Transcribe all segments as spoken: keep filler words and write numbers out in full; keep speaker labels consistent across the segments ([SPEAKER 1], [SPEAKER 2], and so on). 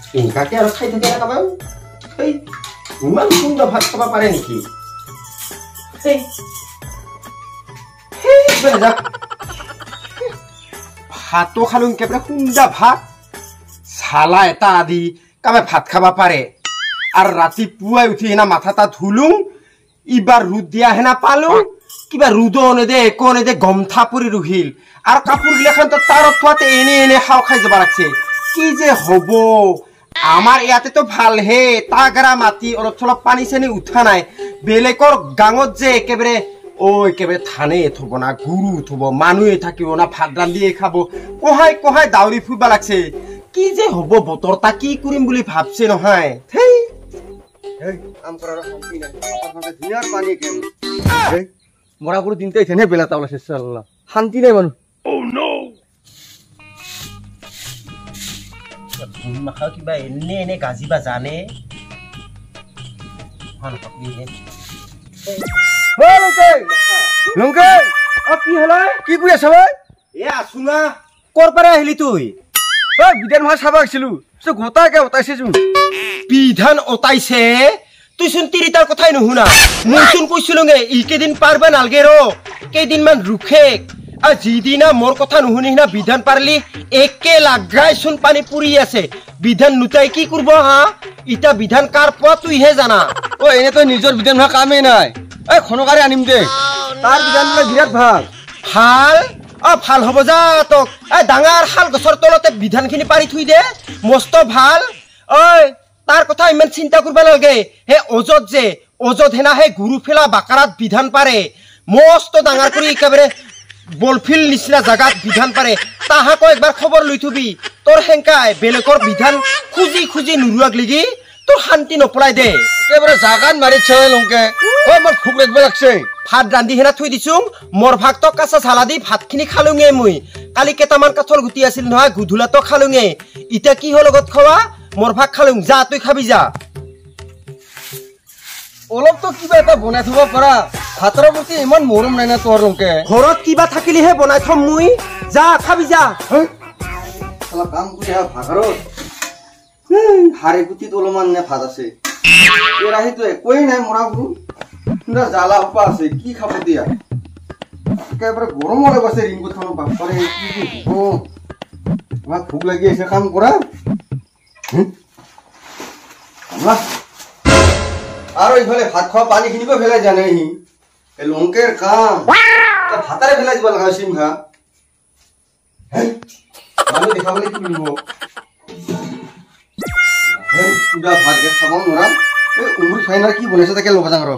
[SPEAKER 1] এনেকাকে আৰু খাই থাকে কাবাৰ এই ইমান সুন্দৰ ভাত খাব পাৰে নেকি এই ভাতো খালো একেবাৰে সুন্দৰ ভাত চালা এটা আদি কাবাৰ ভাত খাব পাৰে আৰু ৰাতিপুৱাই উঠি হেনা মাথা তা ধুলুং ইবাৰ ৰ'দ দিয়া হেনা পালো কিবা রুদো নেদে একো নেদে গমথা পরি রহিল আর কাপড় গিলাখান তো তার অথৱাতে এনে এনে খাও খাই যাব লাগছে কি যে হব আমার ইয়াতে তো ভাল হে তাগরা মাটি অলপ চলপ পানি চেনি উঠা নাই বেলেগৰ গাঙত যে একেবাৰে ও একেবাৰে থানে থব না গুরু থব মানুহে থাকিব না ভাত রান্ধিয়ে খাব কহাই কহাই দাউৰি ফুৰিব লাগছে কি যে হব বতৰটা কি কৰিম বুলি ভাবছে নহয় থেই
[SPEAKER 2] এই আমকৰাৰ শান্তি নাই আপোনাৰ ধুনীয়াৰ পানী কেন এই মৰা পুরো দিনতে এখানে বেলা তাওলা শেষ আল্লাহ শান্তি নাই মানুষ ও নো
[SPEAKER 1] ভুল মাখা কিবা এনে এনে গাজিবা জানে হন আপনি হে
[SPEAKER 2] ও লংকে লংকে
[SPEAKER 1] অ কি হলাই
[SPEAKER 2] কি কই আছ ভাই
[SPEAKER 1] এ আসুনা কোৰ পৰা আহিলি তুই
[SPEAKER 2] ও বিধান মা সাবা আছিলু সে গোটাকে ওতাইছে জু
[SPEAKER 1] বিধান ওতাইছে তুই শুন তিরিতার কথাই নুহুনা মই শুন কইছিলুঙে ইকেদিন পারবে নালগে র কেদিন মান রুখে আর জিদিনা মোর কথা নুহুনি না বিধান পারলি একে লাগাই শুন পানি পুরি আছে বিধান নুতাই কি করব হা ইটা বিধান কার পা তুই হে জানা
[SPEAKER 2] ও এনে তো নিজর বিধান ভা কামে নাই এই খনকারে আনিম দে তার বিধান মানে বিরাট ভাল
[SPEAKER 1] ভাল অ ভাল হব যা তো এই ডাঙার হাল গছৰ তলতে বিধানখিনি পাৰি থুই দে মস্ত ভাল ওই তার কথা ইমান চিন্তা করবা নালগে হে অজত যে অজত হেনা হে গুরু ফেলা বাকারাত বিধান পারে মস্ত ডাঙার করে একেবারে বলফিল নিচিনা জাগাত বিধান পারে তাহাকো একবার খবর লই থবি তোর হেংকাই বেলেগৰ বিধান খুজি খুজি নুরুয়াক লাগি তোর শান্তি নপলাই দে
[SPEAKER 2] একেবারে জাগান মারিছে লংকে ও মোর খুব লাগবে লাগছে
[SPEAKER 1] ভাত রান্ধি হেনা থৈ দিছুং মোর ভাগটো কাঁচা ঝালা দি ভাতখিনি খালুঙে মই কালি কেটামান কাঠল গুটি আছিল নহয় গুধুলাটো খালুঙে ইটা কি হল লগত খোৱা মোর ভাগ খালুং যা তুই খাবি যা
[SPEAKER 2] অলপ তো কিবা এটা বনাই থব পারা ভাতৰ প্ৰতি ইমান মৰম নাই না তোৰ লংকে
[SPEAKER 1] ঘৰত কিবা থাকিলেহে বনাই থম মই যা খাবি যা
[SPEAKER 2] শালা কাম কৰি হা ভাগৰত হাৰে গুটি তলমান নে ভাত আছে এৰাহি তো একোই নাই মৰা গুৰু না জ্বালা উপা আছে কি খাব দিয়া একেবাৰে গৰমৰে বসে ৰিং গুঠন বাপৰে কি কি ও আমার ভুক লাগি আছে কাম কৰা আমলা আর ওইভাবে ভাত খাওয়া পানি কিনিব ফেলে জানে হি এ লঙ্কের কাম তা ভাতারে ফেলে দিব লাগা সিম খা হ্যাঁ আমি দেখাবলে কি বলবো হ্যাঁ পুরা ভাত কে খাবো মোরা এ উমরি ফাইনাল কি বলেছে তাকে লোক জাংর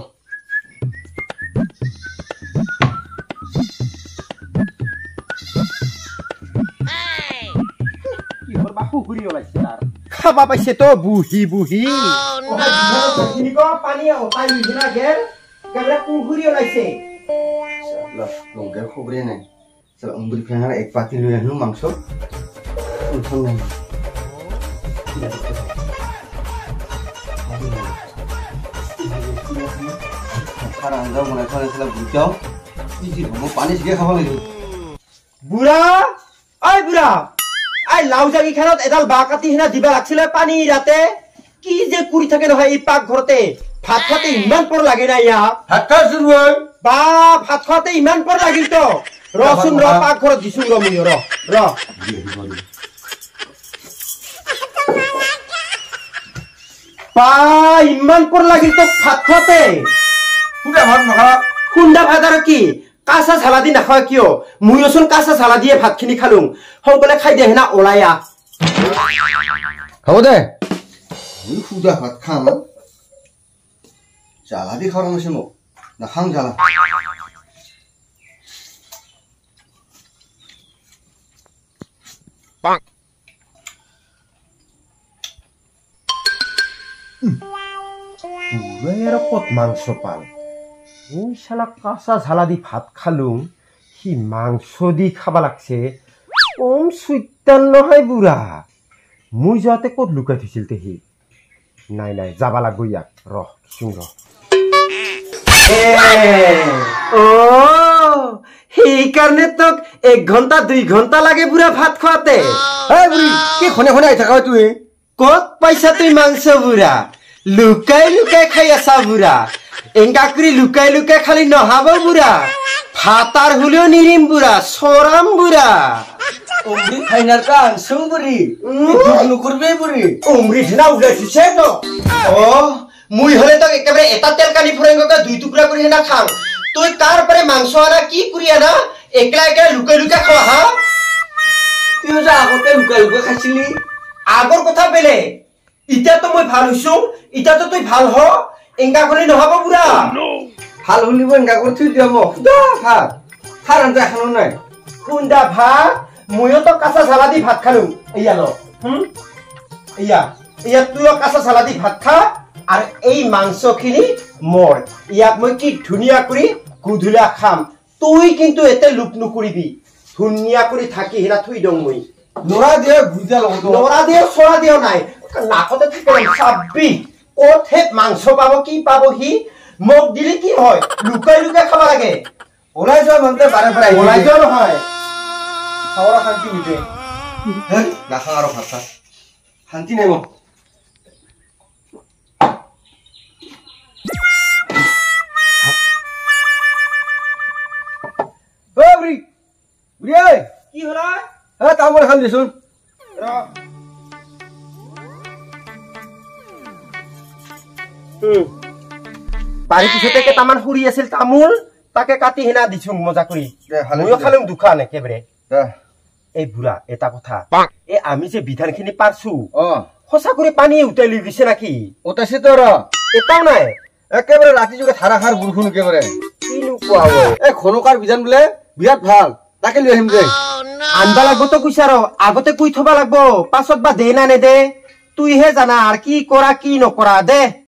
[SPEAKER 1] কি হর বাপু ঘুরি ওলাইছে আর খাবা পাইছে তো বুহি বুহি পানি ওটাই লিনা গেল কেবলে কুহুরি ওলাইছে
[SPEAKER 2] লঙ্কের খবরে নাই চলো উমরি ফাইনাল এক পাতি লই আনু মাংস উঠন নাই খারা আন্দাও মনে করে ছিল বুঝাও কি জি বলো পানি দিয়ে খাওয়া লাগে
[SPEAKER 1] বুড়া আই বুড়া আই লাউজাগি খানত এডাল বা কাটি হিনা দিবা লাগছিলে পানি রাতে কি যে কুৰি থাকে নহয় এই পাক ঘৰতে ভাত খাতে ইমান পৰ লাগে না ইয়া
[SPEAKER 2] ভাত খা শুরু হয়
[SPEAKER 1] বা ভাত খাতে ইমান পৰ লাগিল তো ৰচুন ৰ পাক ঘৰত দিছুং ৰ মই ৰ ৰ বা ইমান পৰ লাগিল তো ভাত খাতে
[SPEAKER 2] কুড়া ভাত মাখা
[SPEAKER 1] খুন্দা ভাত আৰু কি কাঁচা ঝালা দি নাখায় কিয় মইওচোন কাঁচা ঝালা দিয়ে ভাতখিনি খালুং সকলে খাই দে হেনা ওলায়া
[SPEAKER 2] খাব দে আমি খুদা ভাত খাম জ্বালা দি খাওয়া মাসে মোক নাখাং জ্বালা
[SPEAKER 1] পুরের কত মাংস পাল ওই শালা কাঁচা ঝালা দি ভাত খালুং সি মাংস দি খাবা লাগছে কম চৈতান নহয় বুঢ়া মই যাওঁতে ক'ত লুকাই থৈছিল তে সি নাই নাই যাবা লাগব ইয়াক ৰহ কিছুং ৰহ সেইকাৰণে তোক এক ঘণ্টা দুই ঘণ্টা লাগে বুঢ়া ভাত খোৱাতে
[SPEAKER 2] এই বুঢ়ী কি খনে খনে আহি থাকা তুই
[SPEAKER 1] কত পাইছা তুই মাংস বুড়া লুকাই লুকাই খাই আছা বুড়া এঙ্গা কৰি লুকাই লুকাই খালি নহাব বুড়া ভাতার হলেও নিরিম বুড়া সরাম বুড়া
[SPEAKER 2] অমৃত ফাইনার কা আনসুং বুড়ি নুকুরবে বুড়ি
[SPEAKER 1] অমৃত না উলাইছে তো ও মুই হলে তো একেবারে এটা তেল কানি ফুরেঙ্গকে দুই টুকরা করে না খাম তুই কার পরে মাংস আনা কি করি আনা একলা একলা লুকাই লুকাই খাওয়া হা
[SPEAKER 2] তুই যে আগতে লুকাই লুকাই খাইছিলি
[SPEAKER 1] আগর কথা বেলে ইটা তো মই ভাল হইছো ইটা তো তুই ভাল হ এঙ্গা কৰি নহব বুড়া
[SPEAKER 2] ভাল হলিব এঙ্গা করে থুই দিয়া মোক দা ভাত খার আনতে এখনো নাই
[SPEAKER 1] খুন্দা ভাত ময়ো তো কাঁচা সালাদি ভাত খালো ইয়া ল হুম ইয়া ইয়া তুইও কাঁচা সালাদি ভাত খা আর এই মাংস খিনি মর ইয়াক মই কি ধুনিয়া কৰি গুধুলা খাম তুই কিন্তু এতে লুপ নকৰিবি ধুনিয়া কৰি থাকি হেনা থুই দং মই
[SPEAKER 2] নরা দিয়ে ভুজা লগত
[SPEAKER 1] নৰা দিও চৰা দিও নাই নাকতে থাকে চাবি ক'ত হে মাংস পাব কি পাব হি মোক দিলে কি হয় লুকাই লুকাই খাব লাগে
[SPEAKER 2] ওলাই যাও মনতে বারে বারে
[SPEAKER 1] ওলাই যাও নহয়
[SPEAKER 2] খাওয়া শান্তি উঠে হ্যাঁ রাখা আরো ভাষা শান্তি নেই মোক ও বুড়ি বুড়ি এই
[SPEAKER 1] কি হলা
[SPEAKER 2] হ্যাঁ তামর খান দিছুন
[SPEAKER 1] বাড়ি পিছতে কেইটামান ফুৰি আছিল তামোল তাকে কাটি হেনা দিছো মজা কৰি ময়ো খালুং দোকান একেবাৰে এই বুঢ়া এটা কথা এই আমি যে বিধান খিনি পাৰছো সঁচা কৰি পানী উঠাই লৈ গৈছে নাকি
[SPEAKER 2] ওটাছে তো
[SPEAKER 1] এটাও নাই
[SPEAKER 2] একেবারে রাতি যুগে ধারা খার বরষুণ একেবারে
[SPEAKER 1] কিনো কোৱা
[SPEAKER 2] এই খনকার বিধান বোলে বিরাট ভাল তাকে লৈ আহিম যে
[SPEAKER 1] আনবা লাগব তো কৈছা ৰ আগতে কৈ থবা লাগব পাছত বা দে না নেদে তুইহে জানা আৰু কি কৰা কি নকৰা দে